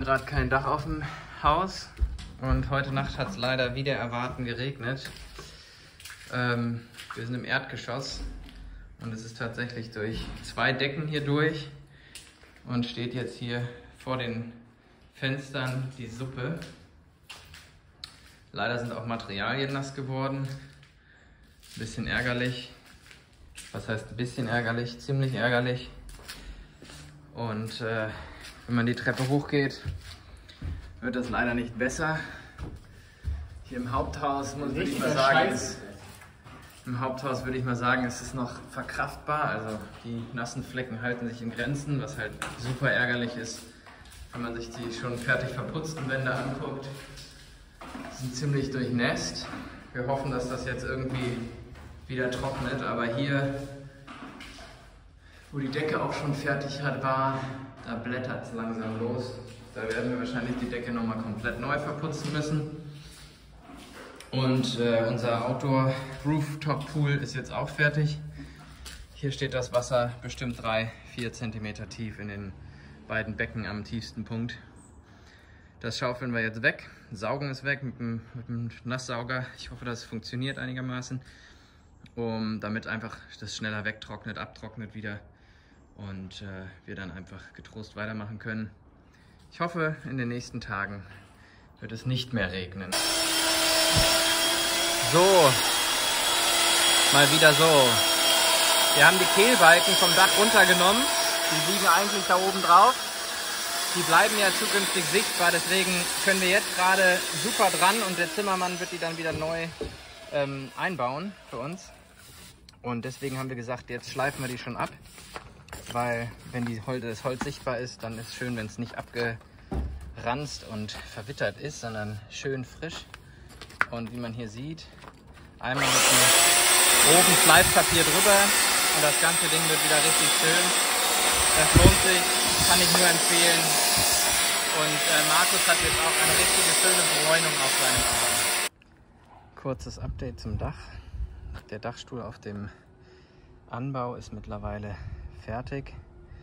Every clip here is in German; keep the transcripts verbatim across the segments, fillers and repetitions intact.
gerade kein Dach auf dem Haus und heute Nacht hat es leider wieder erwarten geregnet. Ähm, wir sind im Erdgeschoss und es ist tatsächlich durch zwei Decken hier durch und steht jetzt hier vor den Fenstern die Suppe. Leider sind auch Materialien nass geworden. Ein bisschen ärgerlich. Was heißt ein bisschen ärgerlich? Ziemlich ärgerlich. Und äh, wenn man die Treppe hochgeht, wird das leider nicht besser. Hier im Haupthaus muss ich mal sagen, ist, im Haupthaus würde ich mal sagen, ist es noch verkraftbar. Also die nassen Flecken halten sich in Grenzen, was halt super ärgerlich ist, wenn man sich die schon fertig verputzten Wände anguckt. Die sind ziemlich durchnässt. Wir hoffen, dass das jetzt irgendwie wieder trocknet, aber hier, wo die Decke auch schon fertig hat, war, da blättert es langsam los. Da werden wir wahrscheinlich die Decke nochmal komplett neu verputzen müssen. Und äh, unser Outdoor-Rooftop-Pool ist jetzt auch fertig. Hier steht das Wasser bestimmt drei, vier Zentimeter tief in den beiden Becken am tiefsten Punkt. Das schaufeln wir jetzt weg, saugen es weg mit dem, mit dem Nasssauger. Ich hoffe, das funktioniert einigermaßen, um, damit einfach das schneller wegtrocknet, abtrocknet wieder und äh, wir dann einfach getrost weitermachen können. Ich hoffe, in den nächsten Tagen wird es nicht mehr regnen. So, mal wieder so. Wir haben die Kehlbalken vom Dach runtergenommen. Die liegen eigentlich da oben drauf. Die bleiben ja zukünftig sichtbar, deswegen können wir jetzt gerade super dran und der Zimmermann wird die dann wieder neu ähm, einbauen für uns. Und deswegen haben wir gesagt, jetzt schleifen wir die schon ab, weil wenn die Holz, das Holz sichtbar ist, dann ist es schön, wenn es nicht abgeranzt und verwittert ist, sondern schön frisch. Und wie man hier sieht, einmal mit einem groben Fleischpapier drüber und das ganze Ding wird wieder richtig schön. Das lohnt sich, kann ich nur empfehlen. Und äh, Markus hat jetzt auch eine richtige schöne Bräunung auf seinem Arm. Kurzes Update zum Dach. Der Dachstuhl auf dem Anbau ist mittlerweile fertig.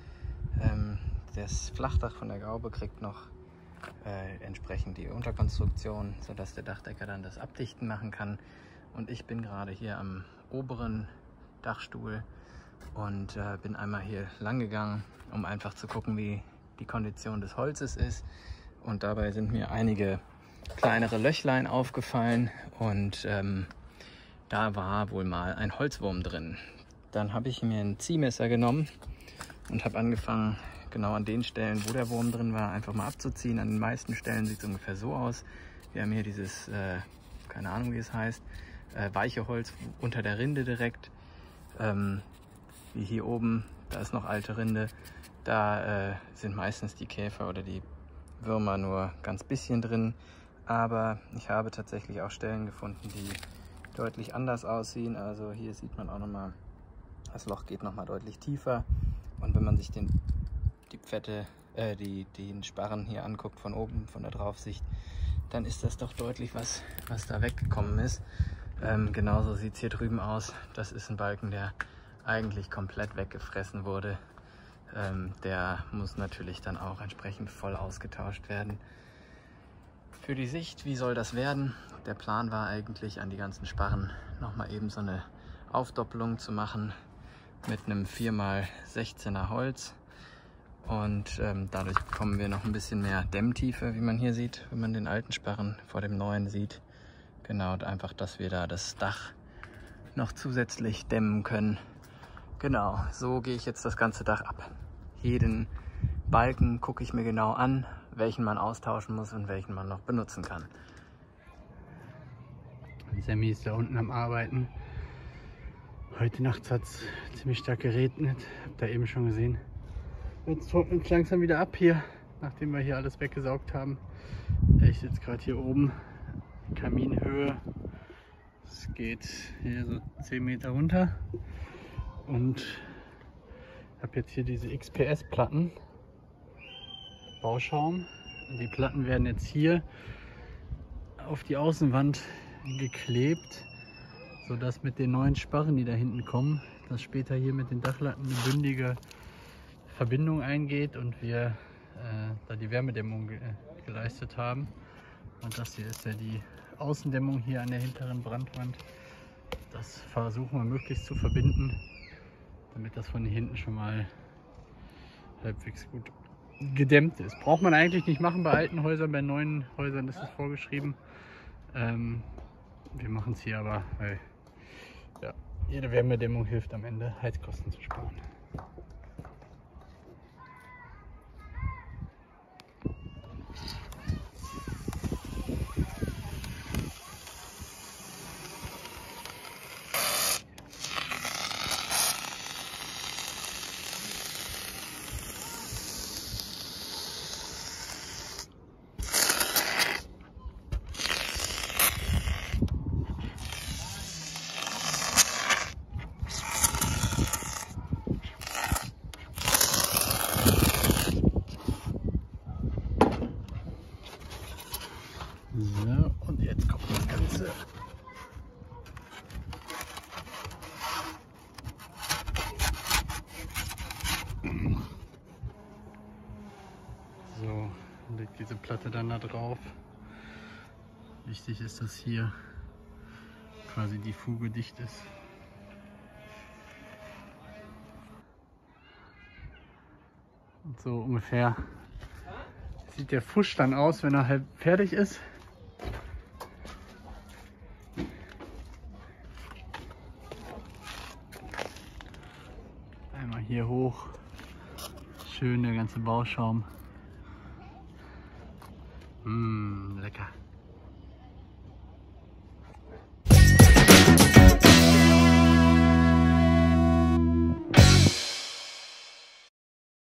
Ähm, das Flachdach von der Gaube kriegt noch äh, entsprechend die Unterkonstruktion, sodass der Dachdecker dann das Abdichten machen kann. Und ich bin gerade hier am oberen Dachstuhl und äh, bin einmal hier lang gegangen, um einfach zu gucken, wie die Kondition des Holzes ist. Und dabei sind mir einige kleinere Löchlein aufgefallen und ähm, da war wohl mal ein Holzwurm drin. Dann habe ich mir ein Ziehmesser genommen und habe angefangen, genau an den Stellen, wo der Wurm drin war, einfach mal abzuziehen. An den meisten Stellen sieht es ungefähr so aus. Wir haben hier dieses, äh, keine Ahnung wie es heißt, äh, weiche Holz unter der Rinde direkt. Ähm, wie hier oben, da ist noch alte Rinde. Da äh, sind meistens die Käfer oder die Würmer nur ganz bisschen drin. Aber ich habe tatsächlich auch Stellen gefunden, die deutlich anders aussehen. Also hier sieht man auch nochmal, das Loch geht nochmal deutlich tiefer. Und wenn man sich den, die Pfette, äh, die, den Sparren hier anguckt von oben, von der Draufsicht, dann ist das doch deutlich was, was da weggekommen ist. Ähm, genauso sieht es hier drüben aus. Das ist ein Balken, der eigentlich komplett weggefressen wurde. Ähm, der muss natürlich dann auch entsprechend voll ausgetauscht werden. Für die Sicht, wie soll das werden? Der Plan war eigentlich, an die ganzen Sparren nochmal eben so eine Aufdoppelung zu machen mit einem vier mal sechzehner Holz. Und ähm, dadurch bekommen wir noch ein bisschen mehr Dämmtiefe, wie man hier sieht, wenn man den alten Sparren vor dem neuen sieht. Genau, und einfach, dass wir da das Dach noch zusätzlich dämmen können. Genau, so gehe ich jetzt das ganze Dach ab. Jeden Balken gucke ich mir genau an, welchen man austauschen muss und welchen man noch benutzen kann. Sammy ist da unten am Arbeiten. Heute Nacht hat es ziemlich stark geregnet, habt ihr eben schon gesehen. Jetzt trocknet es langsam wieder ab hier, nachdem wir hier alles weggesaugt haben. Ich sitze gerade hier oben, Kaminhöhe. Es geht hier so zehn Meter runter. Und ich habe jetzt hier diese X P S-Platten, Bauschaum. Und die Platten werden jetzt hier auf die Außenwand geklebt, sodass mit den neuen Sparren, die da hinten kommen, dass später hier mit den Dachlatten eine bündige Verbindung eingeht und wir äh, da die Wärmedämmung ge geleistet haben. Und das hier ist ja die Außendämmung hier an der hinteren Brandwand. Das versuchen wir möglichst zu verbinden, damit das von hinten schon mal halbwegs gut gedämmt ist. Braucht man eigentlich nicht machen bei alten Häusern, bei neuen Häusern ist es vorgeschrieben. Ähm, wir machen es hier aber, weil ja, jede Wärmedämmung hilft am Ende, Heizkosten zu sparen. So, und jetzt kommt das Ganze. So, legt diese Platte dann da drauf. Wichtig ist, dass hier quasi die Fuge dicht ist. Und so ungefähr sieht der Fusch dann aus, wenn er halb fertig ist. Einmal hier hoch, schön der ganze Bauschaum. Mmh, lecker.